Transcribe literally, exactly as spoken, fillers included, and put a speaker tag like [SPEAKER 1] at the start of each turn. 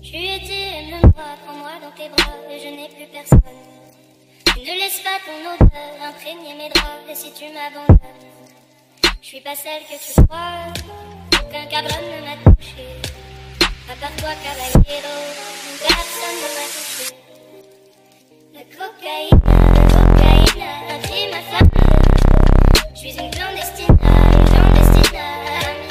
[SPEAKER 1] Tu étais, aime-moi, prends-moi dans tes bras, et je n'ai plus personne. Tu ne laisses pas ton odeur imprégner mes draps, et si tu m'abandonnes, je suis pas celle que tu crois, aucun cabron ne m'a touché. À part toi, caballero, personne ne m'a touché. La cocaïne, la cocaïne a pris ma femme. Je suis une clandestine, une clandestine.